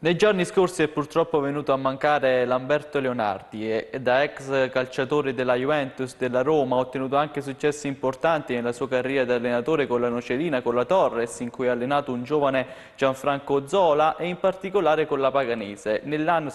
Nei giorni scorsi è purtroppo venuto a mancare Lamberto Leonardi e da ex calciatore della Juventus, della Roma, ha ottenuto anche successi importanti nella sua carriera da allenatore con la Nocerina, con la Torres, in cui ha allenato un giovane Gianfranco Zola e in particolare con la Paganese. Nell'anno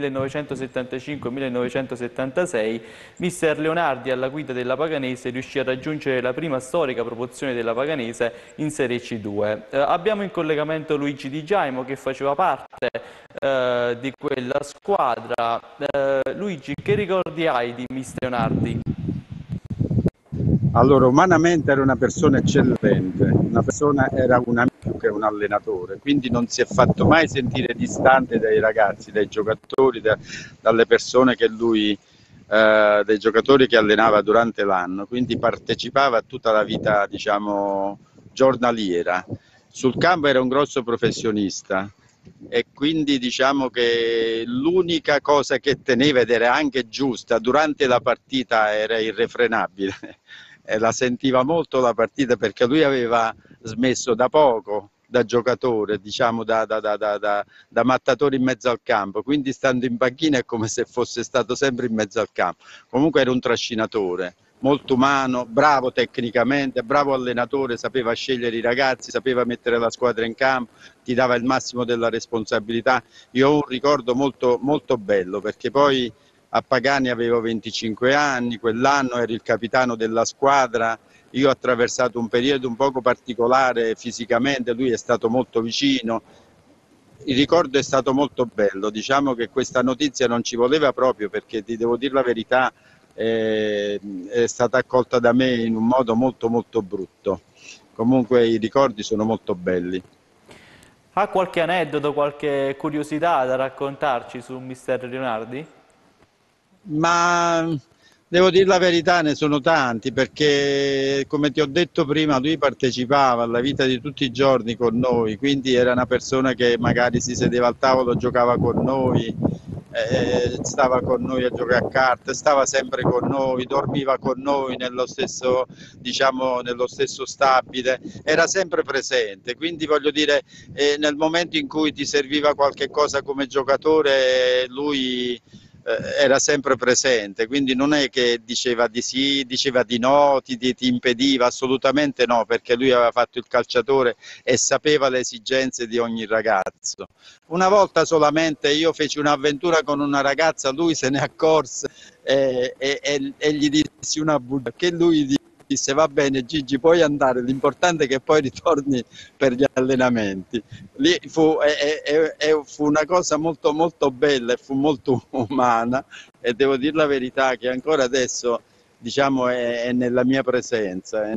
1975-1976 mister Leonardi alla guida della Paganese riuscì a raggiungere la prima storica promozione della Paganese in Serie C2. Abbiamo in collegamento Luigi Di Giaimo che faceva parte di quella squadra. Luigi, che ricordi hai di mister Leonardi? Allora, umanamente era una persona eccellente, una persona, era un amico più che un allenatore, quindi non si è fatto mai sentire distante dai ragazzi, dai giocatori, dalle persone che lui, dai giocatori che allenava durante l'anno, quindi partecipava a tutta la vita, diciamo, giornaliera. Sul campo era un grosso professionista e quindi diciamo che l'unica cosa che teneva, ed era anche giusta, durante la partita era irrefrenabile. E la sentiva molto la partita perché lui aveva smesso da poco da giocatore, diciamo da mattatore in mezzo al campo, quindi stando in panchina è come se fosse stato sempre in mezzo al campo. Comunque era un trascinatore, molto umano, bravo tecnicamente, bravo allenatore, sapeva scegliere i ragazzi, sapeva mettere la squadra in campo, ti dava il massimo della responsabilità. Io ho un ricordo molto, molto bello perché poi a Pagani avevo 25 anni, quell'anno ero il capitano della squadra, io ho attraversato un periodo un poco particolare fisicamente, lui è stato molto vicino, il ricordo è stato molto bello, diciamo che questa notizia non ci voleva proprio perché ti devo dire la verità, è stata accolta da me in un modo molto molto brutto, comunque i ricordi sono molto belli. Ha qualche aneddoto, qualche curiosità da raccontarci su mister Leonardi? Ma devo dire la verità, ne sono tanti perché, come ti ho detto prima, lui partecipava alla vita di tutti i giorni con noi, quindi era una persona che magari si sedeva al tavolo, giocava con noi, stava con noi a giocare a carte, stava sempre con noi, dormiva con noi nello stesso, diciamo, nello stesso stabile, era sempre presente, quindi voglio dire, nel momento in cui ti serviva qualche cosa come giocatore, lui era sempre presente, quindi non è che diceva di sì, diceva di no, ti impediva, assolutamente no, perché lui aveva fatto il calciatore e sapeva le esigenze di ogni ragazzo. Una volta solamente io feci un'avventura con una ragazza, lui se ne accorse e gli dissi una bugia, che lui disse va bene Gigi puoi andare, l'importante è che poi ritorni per gli allenamenti. Lì fu una cosa molto molto bella e fu molto umana e devo dire la verità che ancora adesso diciamo è nella mia presenza,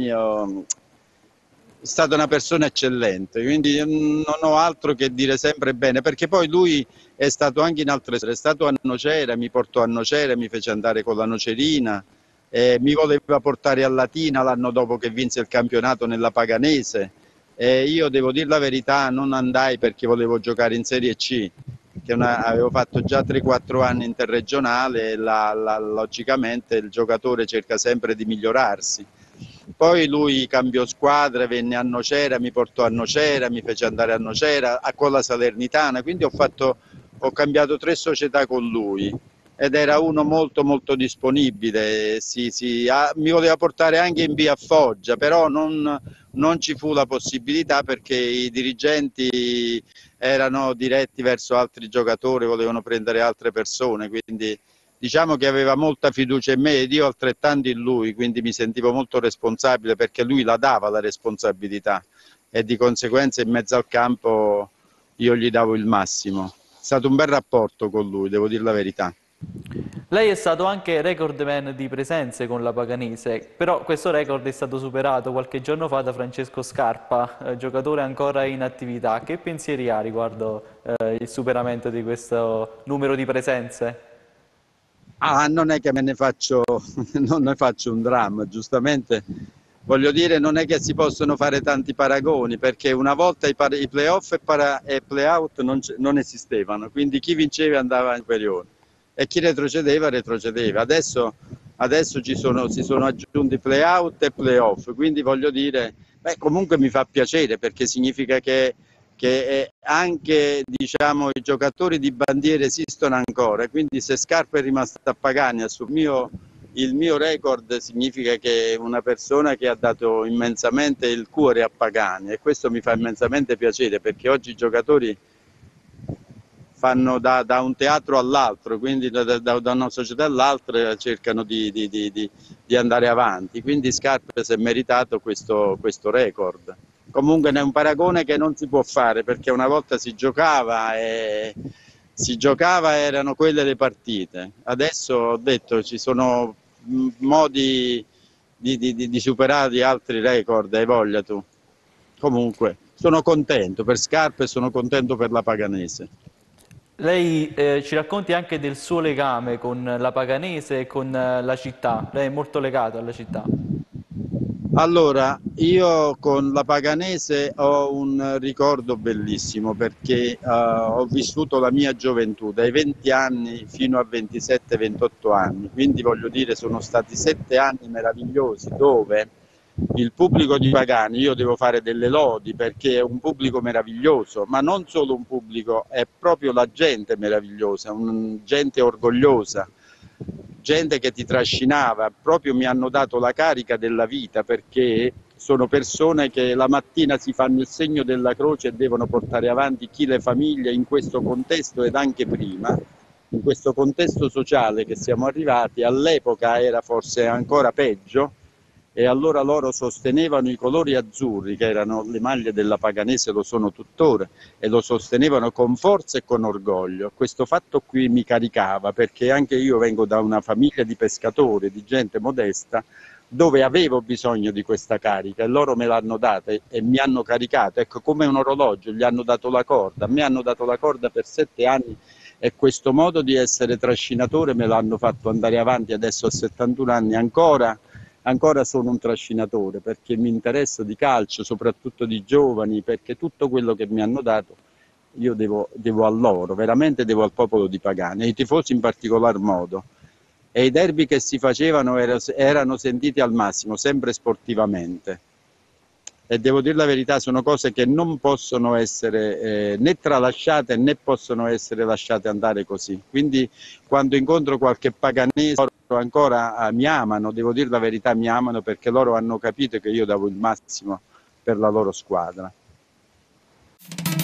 è stata una persona eccellente, quindi non ho altro che dire sempre bene, perché poi lui è stato anche in altre squadre, è stato a Nocera, mi portò a Nocera, mi fece andare con la Nocerina, mi voleva portare a Latina l'anno dopo che vinse il campionato nella Paganese, io devo dire la verità, non andai perché volevo giocare in Serie C, che avevo fatto già 3-4 anni interregionale e logicamente il giocatore cerca sempre di migliorarsi. Poi lui cambiò squadra, venne a Nocera, mi portò a Nocera, mi fece andare a Nocera, con la Salernitana, quindi ho cambiato 3 società con lui ed era uno molto molto disponibile, mi voleva portare anche in via Foggia, però non ci fu la possibilità perché i dirigenti erano diretti verso altri giocatori, volevano prendere altre persone, quindi diciamo che aveva molta fiducia in me ed io altrettanto in lui, quindi mi sentivo molto responsabile perché lui la dava la responsabilità e di conseguenza in mezzo al campo io gli davo il massimo. È stato un bel rapporto con lui, devo dire la verità. Lei è stato anche recordman di presenze con la Paganese, però questo record è stato superato qualche giorno fa da Francesco Scarpa, giocatore ancora in attività. Che pensieri ha riguardo il superamento di questo numero di presenze? Ah, non è che me ne faccio, non ne faccio un dramma, giustamente voglio dire non è che si possono fare tanti paragoni perché una volta i playoff e playout non esistevano, quindi chi vinceva andava in superiore e chi retrocedeva retrocedeva. Adesso si sono aggiunti playout e playoff, quindi voglio dire, beh, comunque mi fa piacere perché significa che che anche diciamo, i giocatori di bandiera esistono ancora, quindi se Scarpa è rimasto a Pagani il mio record significa che è una persona che ha dato immensamente il cuore a Pagani, e questo mi fa immensamente piacere, perché oggi i giocatori fanno da un teatro all'altro, quindi da una società all'altra cercano di andare avanti, quindi Scarpa si è meritato questo record. Comunque è un paragone che non si può fare, perché una volta si giocava e erano quelle le partite. Adesso ho detto ci sono modi di superare altri record, hai voglia tu. Comunque sono contento per Scarpa e sono contento per la Paganese. Lei ci racconti anche del suo legame con la Paganese e con la città. Lei è molto legato alla città. Allora, io con la Paganese ho un ricordo bellissimo, perché ho vissuto la mia gioventù dai 20 anni fino a 27-28 anni, quindi voglio dire sono stati 7 anni meravigliosi dove il pubblico di Pagani, io devo fare delle lodi perché è un pubblico meraviglioso, ma non solo un pubblico, è proprio la gente meravigliosa, gente orgogliosa, gente che ti trascinava, proprio mi hanno dato la carica della vita, perché sono persone che la mattina si fanno il segno della croce e devono portare avanti chi le famiglie in questo contesto ed anche prima, in questo contesto sociale che siamo arrivati. All'epoca era forse ancora peggio, e allora loro sostenevano i colori azzurri, che erano le maglie della Paganese, lo sono tuttora, e lo sostenevano con forza e con orgoglio. Questo fatto qui mi caricava, perché anche io vengo da una famiglia di pescatori, di gente modesta, dove avevo bisogno di questa carica, e loro me l'hanno data e mi hanno caricato, ecco, come un orologio, gli hanno dato la corda, a me hanno dato la corda per 7 anni, e questo modo di essere trascinatore me l'hanno fatto andare avanti. Adesso a 71 anni ancora sono un trascinatore, perché mi interessa di calcio, soprattutto di giovani, perché tutto quello che mi hanno dato io devo a loro, veramente devo al popolo di Pagani, ai tifosi in particolar modo. E i derby che si facevano erano sentiti al massimo, sempre sportivamente. E devo dire la verità, sono cose che non possono essere né tralasciate né possono essere lasciate andare così. Quindi quando incontro qualche paganese, loro ancora mi amano, devo dire la verità, mi amano, perché loro hanno capito che io davo il massimo per la loro squadra.